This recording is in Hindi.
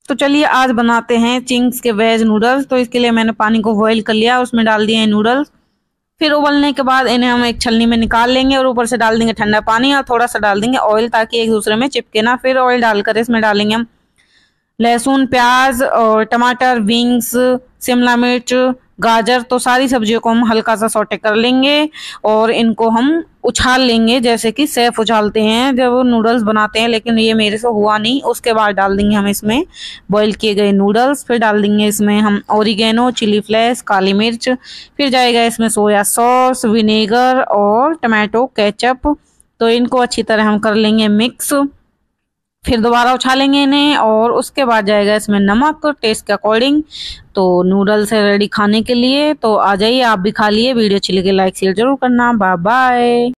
तो चलिए आज बनाते हैं चिंग्स के वेज नूडल्स। तो इसके लिए मैंने पानी को बॉईल कर लिया, उसमें डाल दिए हैं नूडल्स। फिर उबलने के बाद इन्हें हम एक छलनी में निकाल लेंगे और ऊपर से डाल देंगे ठंडा पानी और थोड़ा सा डाल देंगे ऑयल, ताकि एक दूसरे में चिपके ना। फिर ऑयल डालकर इसमें डालेंगे हम लहसुन, प्याज और टमाटर, विंग्स, शिमला मिर्च, गाजर। तो सारी सब्जियों को हम हल्का सा सौटे कर लेंगे और इनको हम उछाल लेंगे, जैसे कि शेफ उछालते हैं जब वो नूडल्स बनाते हैं, लेकिन ये मेरे से हुआ नहीं। उसके बाद डाल देंगे हम इसमें बॉईल किए गए नूडल्स। फिर डाल देंगे इसमें हम ओरिगेनो, चिली फ्लेक्स, काली मिर्च। फिर जाएगा इसमें सोया सॉस, विनेगर और टमाटो केचप। तो इनको अच्छी तरह हम कर लेंगे मिक्स। फिर दोबारा उछालेंगे इन्हें और उसके बाद जाएगा इसमें नमक टेस्ट के अकॉर्डिंग। तो नूडल्स है रेडी खाने के लिए। तो आ जाइए, आप भी खा लिए। वीडियो अच्छी लगे लाइक शेयर जरूर करना। Bye bye.